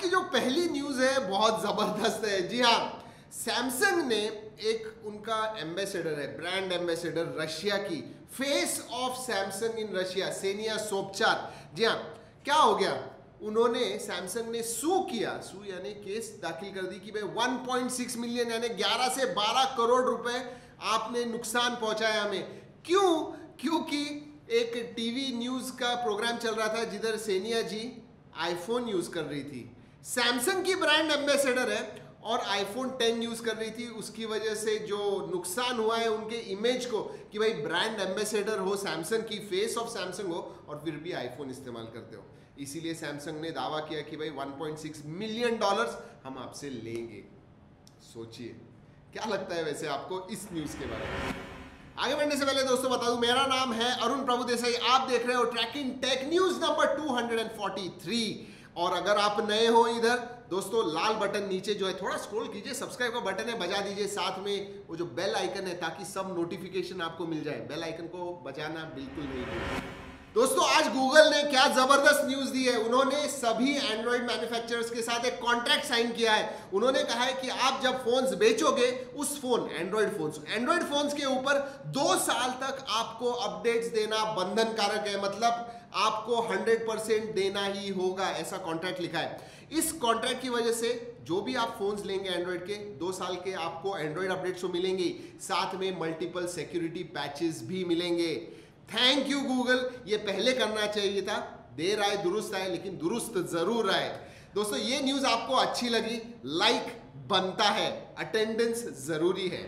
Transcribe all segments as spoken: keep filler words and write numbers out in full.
की जो पहली न्यूज है बहुत जबरदस्त है। जी हाँ, सैमसंग ने एक उनका एम्बेसडर है, ब्रांड एम्बेसडर रशिया की, face of Samsung in Russia, Ksenia Sobchak. जी हाँ, क्या हो गया, उन्होंने सैमसंग ने सू किया, सू यानी केस दाखिल कर दी कि भाई वन पॉइंट सिक्स मिलियन यानी ग्यारह से बारह करोड़ रुपए आपने नुकसान पहुंचाया हमें। क्यों? क्योंकि एक टीवी न्यूज का प्रोग्राम चल रहा था जिधर सेनिया जी आईफोन यूज कर रही थी, सैमसंग की ब्रांड एम्बेसडर है और आईफोन टेन यूज कर रही थी। उसकी वजह से जो नुकसान हुआ है उनके इमेज को कि भाई ब्रांड एम्बेसडर हो सैमसंग की, फेस ऑफ सैमसंग हो और फिर भी आईफोन इस्तेमाल करते हो। इसीलिए सैमसंग ने दावा किया कि भाई one point six million dollars हम आपसे लेंगे। सोचिए क्या लगता है वैसे आपको इस न्यूज के बारे में। आगे बढ़ने से पहले दोस्तों बता दूं, मेरा नाम है अरुण प्रभु देसाई, आप देख रहे हो tracking tech news number two forty three. और अगर आप नए हो इधर दोस्तों, लाल बटन नीचे जो है थोड़ा स्क्रॉल कीजिए, सब्सक्राइब का बटन है बजा दीजिए, साथ में वो जो बेल आइकन है ताकि सब नोटिफिकेशन आपको मिल जाए। बेल आइकन को बजाना बिल्कुल नहीं भूलिए। दोस्तों आज गूगल ने क्या जबरदस्त न्यूज दी है, उन्होंने सभी एंड्रॉइड मैन्युफैक्चरर्स के साथ एक कॉन्ट्रैक्ट साइन किया है। उन्होंने कहा है कि आप जब फोन्स बेचोगे, उस phone android phones android phones के ऊपर दो साल तक आपको अपडेट्स देना बंधनकारक है, मतलब आपको हंड्रेड परसेंट देना ही होगा, ऐसा कॉन्ट्रैक्ट लिखा है। इस कॉन्ट्रैक्ट की वजह से जो भी आप फोन्स लेंगे एंड्रॉइड के, दो साल के आपको एंड्रॉइड अपडेट्स तो मिलेंगे, साथ में मल्टीपल सिक्योरिटी पैचेस भी मिलेंगे। थैंक यू गूगल, ये पहले करना चाहिए था, देर आए दुरुस्त आए, लेकिन दुरुस्त जरूर आए। दोस्तों ये न्यूज आपको अच्छी लगी, लाइक बनता है, अटेंडेंस जरूरी है।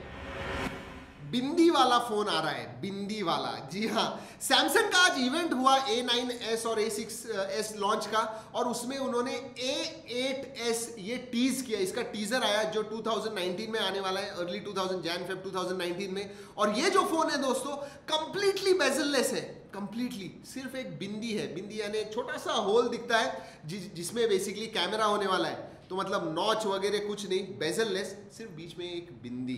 बिंदी वाला फोन आ रहा है, बिंदी वाला। जी हाँ, सैमसंग का आज इवेंट हुआ ए नाइन एस और ए सिक्स एस लॉन्च का, और उसमें उन्होंने ए एट एस ये टीज किया, इसका टीजर आया जो टू थाउजेंड नाइनटीन में आने वाला है, early two thousand Jan Feb two thousand nineteen में। और ये जो फोन है दोस्तों कंप्लीटली बेजललेस है, कंप्लीटली सिर्फ एक बिंदी है, बिंदी यानी एक छोटा सा होल दिखता है जि, जिसमें बेसिकली कैमरा होने वाला है, तो मतलब नॉच वगैरह कुछ नहीं, बेजललेस, सिर्फ बीच में एक बिंदी।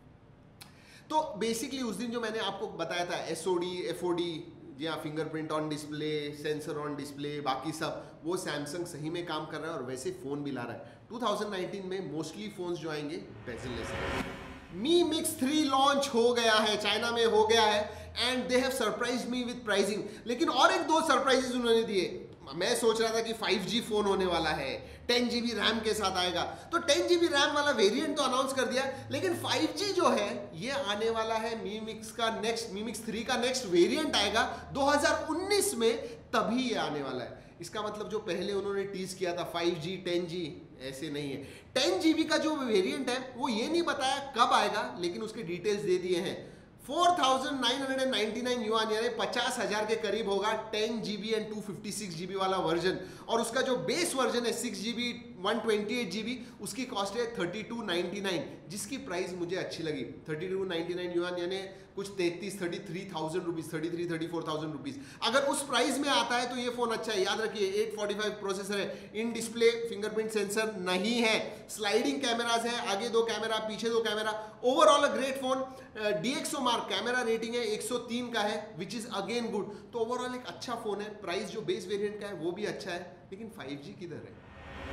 तो बेसिकली उस दिन जो मैंने आपको बताया था एसओडी एफओडी, जी हाँ, fingerprint on display, sensor on display, बाकी सब, वो सैमसंग सही में काम कर रहा है और वैसे फोन भी ला रहा है। टू थाउजेंड नाइनटीन में मोस्टली फोन्स जो आएंगे बेजललेस है। मी मिक्स थ्री लॉन्च हो गया है, चाइना में हो गया है, and they have surprised me with pricing. लेकिन और एक दो सरप्राइजेस उन्होंने दिए। मैं सोच रहा था कि फाइव जी फोन होने वाला है, टेन जीबी रैम के साथ आएगा, तो टेन जीबी रैम वाला वेरिएंट तो अनाउंस कर दिया, लेकिन फाइव जी जो है ये आने वाला है। मी मिक्स का नेक्स्ट, मी मिक्स थ्री का नेक्स्ट वेरिएंट आएगा दो हज़ार उन्नीस में, तभी ये आने वाला है। इसका मतलब जो पहले उन्होंने टीज किया था फाइव जी टेन जी, ऐसे नहीं है। टेन जीबी का जो वेरिएंट है वो ये नहीं बताया कब आएगा, लेकिन उसके डिटेल्स दे दिए हैं। Four thousand nine hundred ninety nine yuan यानी पचास हजार के करीब होगा ten GB and two fifty six GB वाला वर्जन, और उसका जो बेस वर्जन है six GB one twenty eight GB, उसकी कॉस्ट है थर्टी टू नाइन्टी नाइन, जिसकी प्राइस मुझे अच्छी लगी। Thirty two ninety nine yuan यानी कुछ तैतीस thirty three thousand rupees, thirty three thirty four thousand rupees. अगर उस प्राइस में आता है तो ये फोन अच्छा है। याद रखिए एट फोर्टी फाइव प्रोसेसर है, इन डिस्प्ले फिंगरप्रिंट सेंसर नहीं है, स्लाइडिंग कैमराज है, आगे दो कैमरा पीछे दो camera, overall a great phone. DxOMark camera rating है एक सौ तीन का है, विच इज अगेन गुड। तो ओवरऑल एक अच्छा फोन है। प्राइस जो बेस वेरिएंट का है वो भी अच्छा है, लेकिन फाइव जी किधर है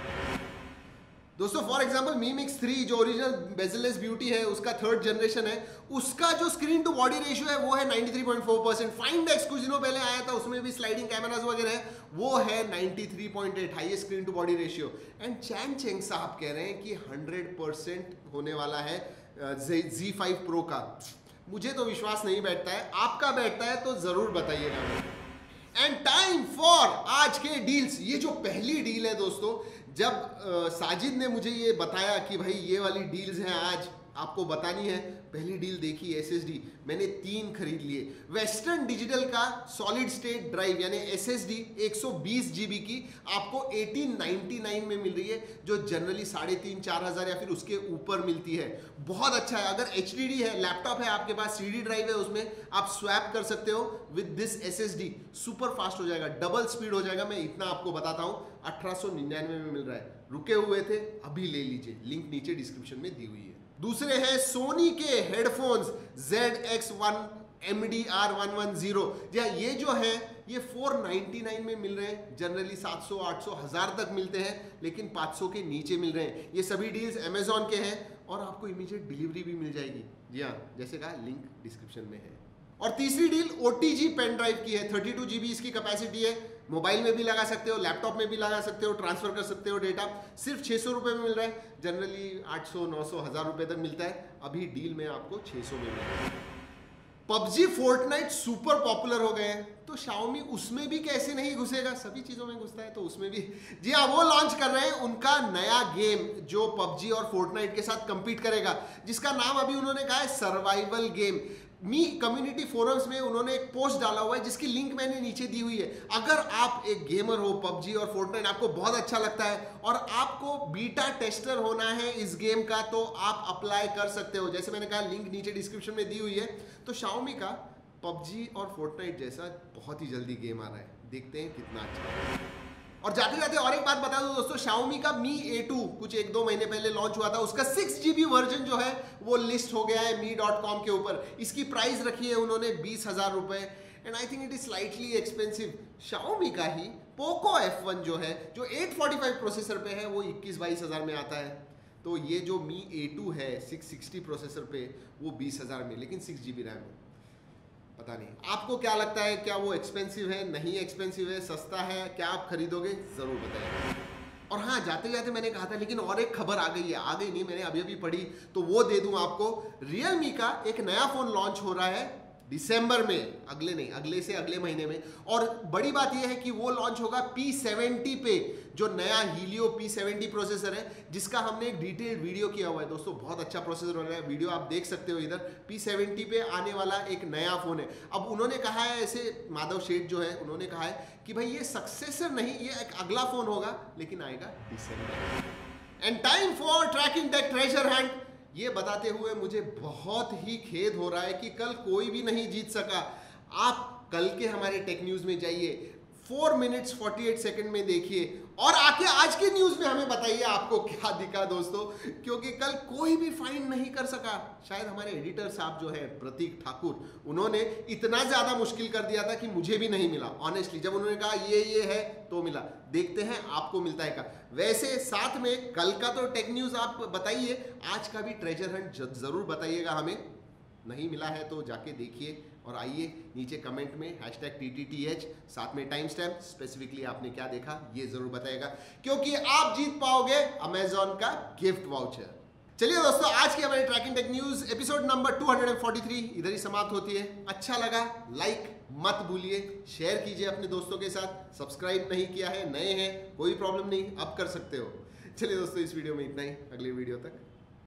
दोस्तों? For example Mi Mix three जो ओरिजिनल बेजललेस ब्यूटी है, उसका थर्ड जनरेशन है, उसका जो स्क्रीन टू बॉडी रेशियो है वो है ninety three point four percent. Find X कुछ दिनों पहले आया था, उसमें भी स्लाइडिंग कैमरास वगैरह है, वो है ninety three point eight, highest screen to body ratio. And Chen Cheng साहब कह रहे हैं कि हंड्रेड परसेंट होने वाला है जी फाइव प्रो का। मुझे तो विश्वास नहीं बैठता है, आपका बैठता है तो जरूर बताइएगा। एंड टाइम फॉर आज के डील्स। ये जो पहली डील है दोस्तों, जब आ, साजिद ने मुझे ये बताया कि भाई ये वाली डील्स हैं आज आपको बतानी है, पहली डील देखी एसएसडी, मैंने तीन खरीद लिए। वेस्टर्न डिजिटल का सॉलिड स्टेट ड्राइव यानी एसएसडी एक सौ बीस जीबी की आपको अठारह सौ निन्यानवे में मिल रही है, जो जनरली साढ़े तीन चार हजार या फिर उसके ऊपर मिलती है। बहुत अच्छा है। अगर एचडीडी है, लैपटॉप है आपके पास, सीडी ड्राइव है, उसमें आप स्वैप कर सकते हो with this SSD. Super fast हो जाएगा, डबल स्पीड हो जाएगा, मैं इतना आपको बताता हूँ। अठारह सौ निन्यानवे में मिल रहा है, रुके हुए थे अभी ले लीजिए, लिंक नीचे डिस्क्रिप्शन में दी हुई है। दूसरे हैं सोनी के headphones Z X one M D R one one zero. ये जो है ये चार सौ निन्यानवे में मिल रहे हैं। जनरली सात सौ, आठ सौ, हजार तक मिलते हैं, लेकिन पाँच सौ के नीचे मिल रहे हैं। ये सभी डील्स अमेजॉन के हैं और आपको इमीडिएट डिलीवरी भी मिल जाएगी। जी हाँ, जैसे कहा, लिंक डिस्क्रिप्शन में है। और तीसरी deal O T G pen drive की है। थर्टी टू जी बी इसकी कैपेसिटी है। मोबाइल में भी लगा सकते हो, लैपटॉप में भी लगा सकते हो, ट्रांसफर कर सकते हो डेटा। सिर्फ छह सौ रुपए में मिल रहा है। जनरली आठ सौ, नौ सौ, हजार रुपए तक मिलता है। अभी डील में आपको छह सौ में मिल रहा है। पबजी, फोर्टनाइट सुपर पॉपुलर हो गए हैं, तो शाओमी उसमें भी कैसे नहीं घुसेगा? सभी चीजों में घुसता है, तो उसमें भी। जी हाँ, वो लॉन्च कर रहे हैं उनका नया गेम जो पबजी और फोर्टनाइट के साथ कंपीट करेगा, जिसका नाम अभी उन्होंने कहा है survival game. Mi community forums में उन्होंने एक पोस्ट डाला हुआ है, जिसकी लिंक मैंने नीचे दी हुई है। अगर आप एक गेमर हो, पबजी और फोर्टनाइट आपको बहुत अच्छा लगता है और आपको बीटा टेस्टर होना है इस गेम का, तो आप अप्लाई कर सकते हो। जैसे मैंने कहा, लिंक नीचे डिस्क्रिप्शन में दी हुई है। तो शाओमी का पबजी और फोर्टनाइट जैसा बहुत ही जल्दी गेम आ रहा है, देखते हैं कितना अच्छा है। और जाते जाते और एक बात बता दो दोस्तों, शाओमी का मी ए टू कुछ एक दो महीने पहले लॉन्च हुआ था। उसका सिक्स जीबी वर्जन जो है वो लिस्ट हो गया है मी डॉट कॉम के ऊपर। इसकी प्राइस रखी है उन्होंने बीस हजार रुपए, and I think it is slightly expensive. Xiaomi का ही पोको एफ वन जो है, जो एट फोर्टी फाइव प्रोसेसर पे है, वो इक्कीस बाईस हजार में आता है। तो ये जो मी ए टू है सिक्स सिक्सटी प्रोसेसर पे, वो बीस हजार में, लेकिन सिक्स जीबी रैम है। पता नहीं आपको क्या लगता है, क्या वो एक्सपेंसिव है, नहीं एक्सपेंसिव है, सस्ता है? क्या आप खरीदोगे? जरूर बताइए। और हाँ, जाते जाते मैंने कहा था, लेकिन और एक खबर आ गई है। आ गई नहीं, मैंने अभी अभी पढ़ी, तो वो दे दूं आपको। रियलमी का एक नया फोन लॉन्च हो रहा है दिसंबर में, अगले नहीं, अगले से अगले महीने में। और बड़ी बात यह है कि वो लॉन्च होगा पी सेवेंटी पे, जो नया हीलियो पी सेवेंटी प्रोसेसर है, जिसका हमने एक डिटेल्ड वीडियो किया हुआ है। दोस्तों, बहुत अच्छा प्रोसेसर हो रहा है, वीडियो आप देख सकते हो इधर। पी सेवेंटी पे आने वाला एक नया फोन है। अब उन्होंने कहा है, ऐसे माधव शेठ जो है, उन्होंने कहा है कि भाई ये सक्सेसर नहीं, ये एक अगला फोन होगा, लेकिन आएगा दिसंबर। And time for tracking that treasure hunt. ये बताते हुए मुझे बहुत ही खेद हो रहा है कि कल कोई भी नहीं जीत सका। आप कल के हमारे टेक न्यूज में जाइए, four minutes forty eight second में देखिए, और आके आज की न्यूज में हमें बताइए आपको क्या दिखा दोस्तों, क्योंकि कल कोई भी फाइंड नहीं कर सका। शायद हमारे एडिटर साहब जो है प्रतीक ठाकुर, उन्होंने इतना ज्यादा मुश्किल कर दिया था कि मुझे भी नहीं मिला। ऑनेस्टली, जब उन्होंने कहा ये ये है तो मिला। देखते हैं आपको मिलता है क्या। वैसे साथ में कल का तो टेक न्यूज आप बताइए, आज का भी ट्रेजर हंट जरूर बताइएगा हमें। नहीं मिला है तो जाके देखिए, और आइए नीचे कमेंट में hashtag T T T H, साथ में टाइम स्टैम्प, स्पेसिफिकली आपने क्या देखा ये जरूर बताएगा, क्योंकि आप जीत पाओगे अमेजॉन का गिफ्ट वाउचर। चलिए दोस्तों, आज की हमारी tracking tech news episode number two forty three इधर ही समाप्त होती है। अच्छा लगा, लाइक मत भूलिए, शेयर कीजिए अपने दोस्तों के साथ। सब्सक्राइब नहीं किया है, नए हैं, कोई प्रॉब्लम नहीं, अब कर सकते हो। चलिए दोस्तों, इस वीडियो में इतना ही। अगले वीडियो तक